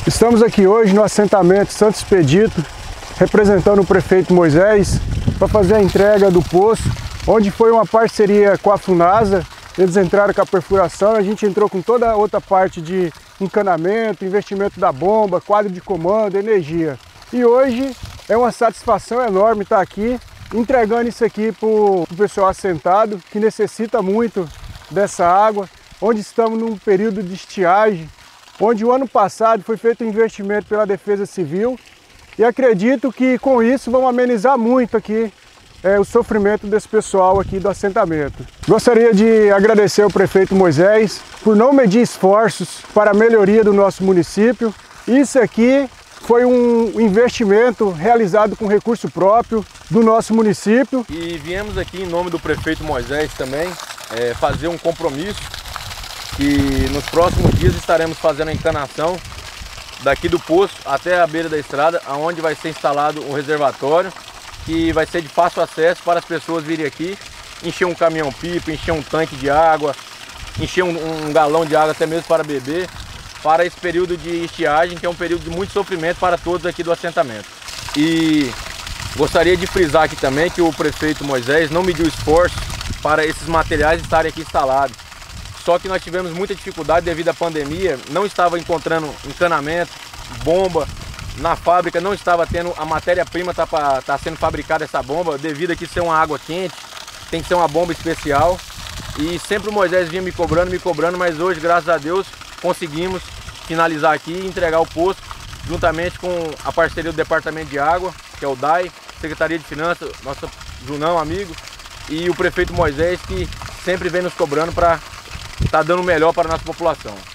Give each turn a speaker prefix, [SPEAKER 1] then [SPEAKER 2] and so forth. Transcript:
[SPEAKER 1] Estamos aqui hoje no assentamento Santo Expedito, representando o prefeito Moisés, para fazer a entrega do poço, onde foi uma parceria com a Funasa. Eles entraram com a perfuração, a gente entrou com toda a outra parte de encanamento, investimento da bomba, quadro de comando, energia. E hoje é uma satisfação enorme estar aqui, entregando isso aqui para o pessoal assentado, que necessita muito dessa água, onde estamos num período de estiagem, onde o ano passado foi feito um investimento pela Defesa Civil e acredito que com isso vamos amenizar muito aqui o sofrimento desse pessoal aqui do assentamento. Gostaria de agradecer ao prefeito Moisés por não medir esforços para a melhoria do nosso município. Isso aqui foi um investimento realizado com recurso próprio do nosso município.
[SPEAKER 2] E viemos aqui em nome do prefeito Moisés também fazer um compromisso que nos próximos dias estaremos fazendo a encanação daqui do poço até a beira da estrada, onde vai ser instalado um reservatório que vai ser de fácil acesso para as pessoas virem aqui, encher um caminhão-pipa, encher um tanque de água, encher um galão de água até mesmo para beber, para esse período de estiagem, que é um período de muito sofrimento para todos aqui do assentamento. E gostaria de frisar aqui também que o prefeito Moisés não mediu esforço para esses materiais estarem aqui instalados. Só que nós tivemos muita dificuldade devido à pandemia, não estava encontrando encanamento, bomba, na fábrica não estava tendo a matéria-prima tá sendo fabricada essa bomba, devido a que ser uma água quente, tem que ser uma bomba especial. E sempre o Moisés vinha me cobrando, mas hoje, graças a Deus, conseguimos finalizar aqui e entregar o poço, juntamente com a parceria do Departamento de Água, que é o DAI, Secretaria de Finanças, nosso Junão, amigo, e o prefeito Moisés, que sempre vem nos cobrando para estar dando o melhor para a nossa população.